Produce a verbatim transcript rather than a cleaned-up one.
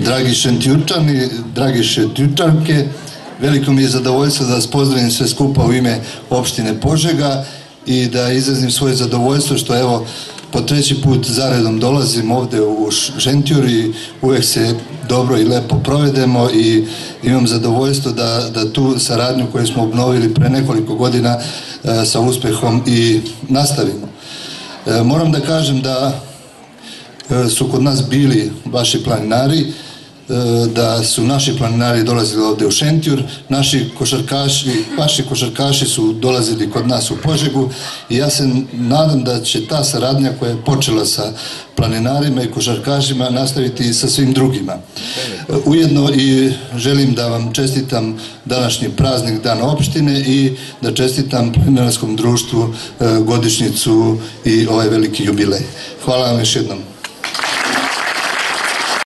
Dragi Šentjurčani, dragi Šentjurčanke, veliko mi je zadovoljstvo da vas pozdravim sve skupa u ime opštine Požega i da izrazim svoje zadovoljstvo što evo po treći put zaredom dolazim ovde u Šentjur i uvek se dobro i lepo provedemo i imam zadovoljstvo da, da tu saradnju koju smo obnovili pre nekoliko godina e, sa uspehom i nastavimo. E, moram da kažem da e, su kod nas bili vaši planinari, da su naši planinari dolazili ovde u Šentjur, naši košarkaši, vaši košarkaši su dolazili kod nas u Požegu i ja se nadam da će ta saradnja koja je počela sa planinarima i košarkašima nastaviti i sa svim drugima. Ujedno i želim da vam čestitam današnji praznik Dan opštine i da čestitam planinarskom društvu godišnjicu i ovaj veliki jubilej. Hvala vam još jednom.